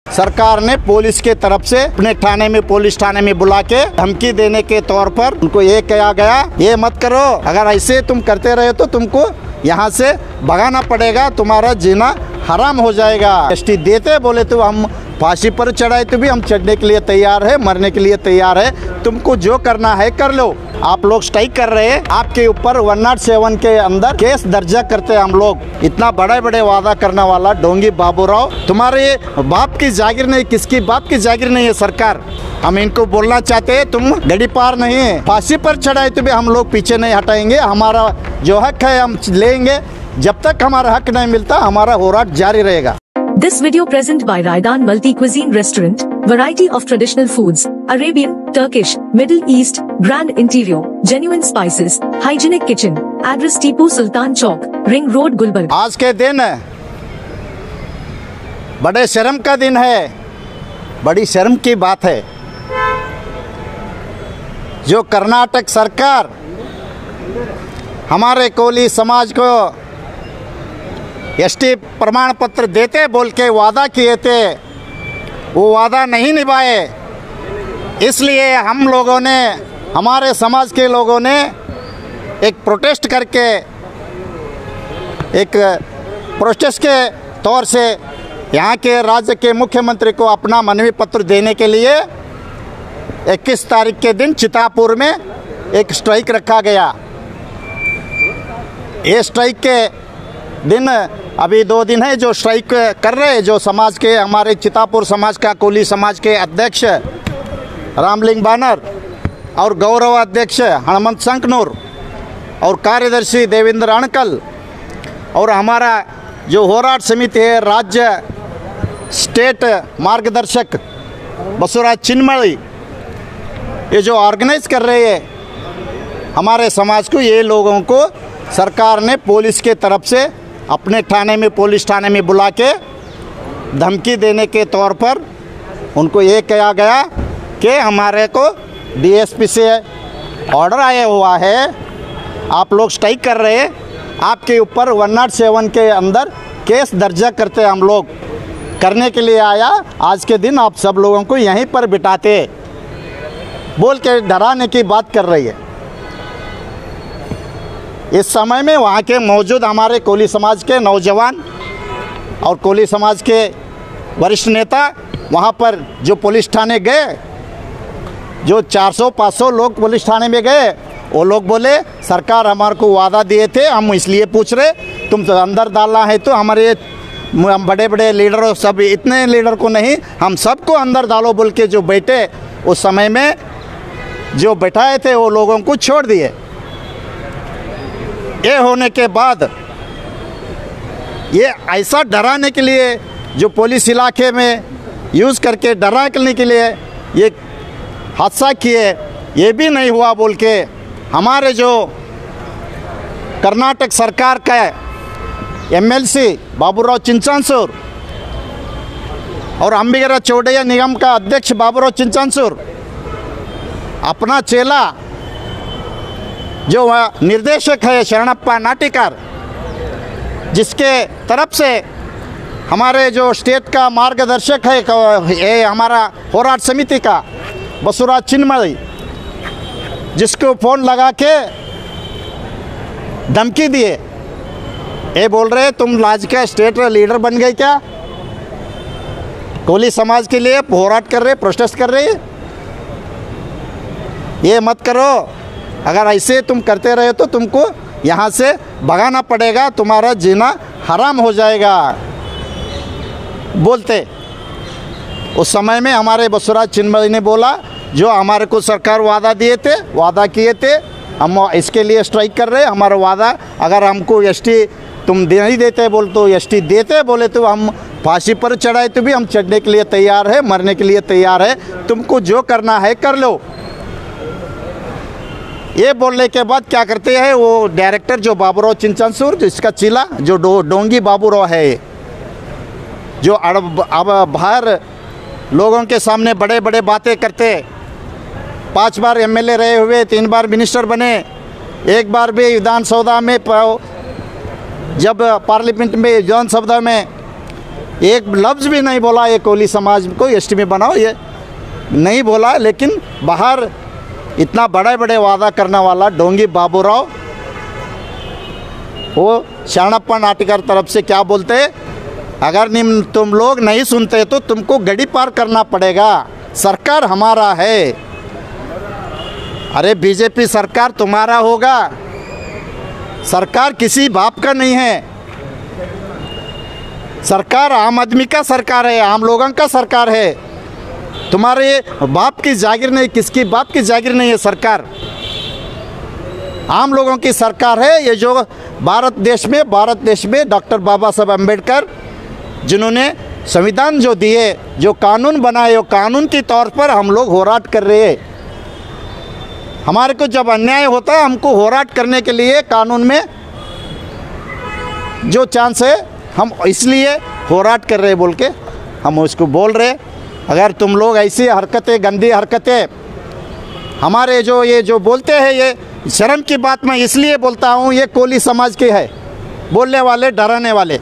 सरकार ने पुलिस के तरफ से अपने थाने में, पुलिस थाने में बुला के धमकी देने के तौर पर उनको ये कहा गया, ये मत करो, अगर ऐसे तुम करते रहे तो तुमको यहाँ से भगाना पड़ेगा, तुम्हारा जीना हराम हो जाएगा। एसटी देते बोले तो हम फांसी पर चढ़ाए तो भी हम चढ़ने के लिए तैयार है, मरने के लिए तैयार है, तुमको जो करना है कर लो। आप लोग स्ट्राइक कर रहे हैं, आपके ऊपर 107 के अंदर केस दर्जा करते हैं हम लोग। इतना बड़े बड़े वादा करने वाला ढोंगी बाबूराव, तुम्हारे बाप की जागीर नहीं, किसकी बाप की जागीर नहीं है सरकार। हम इनको बोलना चाहते हैं, तुम गड़ी पार नहीं है, फांसी पर चढ़ाए तो भी हम लोग पीछे नहीं हटाएंगे, हमारा जो हक है हम लेंगे, जब तक हमारा हक नहीं मिलता हमारा होराट जारी रहेगा। This video present by Raidan Multi Cuisine Restaurant, variety of traditional foods, Arabian, Turkish, Middle East, grand interior, genuine spices, hygienic kitchen, address Tipu Sultan Chowk, Ring Road, Gulbarga। आज के दिन बड़े शर्म का दिन है, बड़ी शर्म की बात है जो कर्नाटक सरकार हमारे कोली समाज को एसटी प्रमाण पत्र देते बोल के वादा किए थे, वो वादा नहीं निभाए। इसलिए हम लोगों ने, हमारे समाज के लोगों ने एक प्रोटेस्ट करके, एक प्रोटेस्ट के तौर से यहाँ के राज्य के मुख्यमंत्री को अपना मनवी पत्र देने के लिए 21 तारीख के दिन चितापुर में एक स्ट्राइक रखा गया। ये स्ट्राइक के दिन अभी 2 दिन है जो स्ट्राइक कर रहे हैं, जो समाज के, हमारे चितापुर समाज का, कोली समाज के अध्यक्ष रामलिंग बानर और गौरव अध्यक्ष हनुमंत संकनूर और कार्यदर्शी देवेंद्र अणकल और हमारा जो होराट समिति है राज्य स्टेट मार्गदर्शक बसवराज चिन्मली, ये जो ऑर्गेनाइज कर रहे हैं हमारे समाज को, ये लोगों को सरकार ने पुलिस के तरफ से अपने थाने में, पुलिस थाने में बुला के धमकी देने के तौर पर उनको ये कहा गया कि हमारे को डीएसपी से ऑर्डर आया हुआ है, आप लोग स्ट्राइक कर रहे हैं, आपके ऊपर 107 के अंदर केस दर्जा करते हम लोग, करने के लिए आया। आज के दिन आप सब लोगों को यहीं पर बिठाते बोल के डराने की बात कर रही है। इस समय में वहाँ के मौजूद हमारे कोली समाज के नौजवान और कोली समाज के वरिष्ठ नेता वहाँ पर जो पुलिस थाने गए, जो 400-500 लोग पुलिस थाने में गए, वो लोग बोले सरकार हमारे को वादा दिए थे, हम इसलिए पूछ रहे, तुम तो अंदर डालना है तो हमारे बड़े बड़े लीडर, सब इतने लीडर को नहीं, हम सबको अंदर डालो बोल के जो बैठे, उस समय में जो बैठाए थे वो लोगों को छोड़ दिए। ये होने के बाद ये ऐसा डराने के लिए जो पुलिस इलाके में यूज़ करके डराने के लिए ये हादसा किए, ये भी नहीं हुआ बोल के हमारे जो कर्नाटक सरकार का एमएलसी बाबूराव चिंचांसूर और अंबिगरा चौड़ैया निगम का अध्यक्ष बाबूराव चिंचांसूर अपना चेला जो निर्देशक है शरणप्पा नाटिकार, जिसके तरफ से हमारे जो स्टेट का मार्गदर्शक है, ये हमारा होराट समिति का बसवराज चिन्मली, जिसको फ़ोन लगा के धमकी दिए, ये बोल रहे तुम लाज का स्टेट लीडर बन गए क्या, कोली समाज के लिए होराट कर रहे, प्रोटेस्ट कर रहे, ये मत करो, अगर ऐसे तुम करते रहे तो तुमको यहाँ से भगाना पड़ेगा, तुम्हारा जीना हराम हो जाएगा बोलते। उस समय में हमारे बसवराज चिन्मली ने बोला जो हमारे को सरकार वादा दिए थे, वादा किए थे, हम इसके लिए स्ट्राइक कर रहे हैं, हमारा वादा अगर हमको एसटी तुम नहीं देते बोल तो एसटी देते बोले तो हम फांसी पर चढ़ाए तो भी हम चढ़ने के लिए तैयार है, मरने के लिए तैयार है, तुमको जो करना है कर लो। ये बोलने के बाद क्या करते हैं वो डायरेक्टर जो बाबूराव चिंचांसूर, जिसका चीला जो ढोंगी बाबूराव है, जो अब बाहर लोगों के सामने बड़े बड़े बातें करते, 5 बार एमएलए रहे हुए, 3 बार मिनिस्टर बने, 1 बार भी विधानसभा में, जब पार्लियामेंट में विधानसभा में एक लफ्ज़ भी नहीं बोला ये कोली समाज को एसटी में बनाओ, ये नहीं बोला। लेकिन बाहर इतना बड़े बड़े वादा करने वाला डोंगी बाबूराव, वो शरणप्पा नाटिकर तरफ से क्या बोलते, अगर तुम लोग नहीं सुनते तो तुमको गड़ी पार करना पड़ेगा, सरकार हमारा है। अरे बीजेपी सरकार तुम्हारा होगा, सरकार किसी बाप का नहीं है, सरकार आम आदमी का सरकार है, आम लोगों का सरकार है। तुम्हारे बाप की जागीर नहीं, किसकी बाप की जागीर नहीं है सरकार, आम लोगों की सरकार है। ये जो भारत देश में डॉक्टर बाबा साहब अम्बेडकर जिन्होंने संविधान जो दिए, जो कानून बनाए, वो कानून के तौर पर हम लोग होराट कर रहे हैं। हमारे को जब अन्याय होता है हमको होराट करने के लिए कानून में जो चांस है हम इसलिए होराट कर रहे बोल के हम उसको बोल रहे। अगर तुम लोग ऐसी हरकतें, गंदी हरकतें हमारे ये जो बोलते हैं, ये शर्म की बात मैं इसलिए बोलता हूँ, ये कोली समाज के है बोलने वाले, डराने वाले,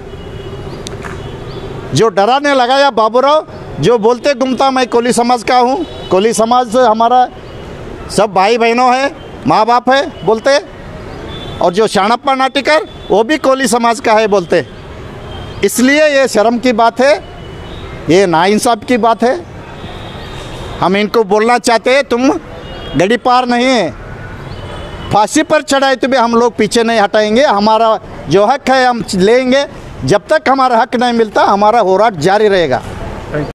जो डराने लगाया बाबूराव, जो बोलते घूमता मैं कोली समाज का हूँ, कोली समाज हमारा सब भाई बहनों है, माँ बाप है बोलते। और जो शरणप्पा नाटिकर वो भी कोली समाज का है बोलते। इसलिए ये शर्म की बात है, ये नाइंसाफ़ की बात है। हम इनको बोलना चाहते हैं तुम गड़ी पार नहीं है, फांसी पर चढ़ाए तो भी हम लोग पीछे नहीं हटाएंगे। हमारा जो हक है हम लेंगे, जब तक हमारा हक नहीं मिलता हमारा होराट जारी रहेगा।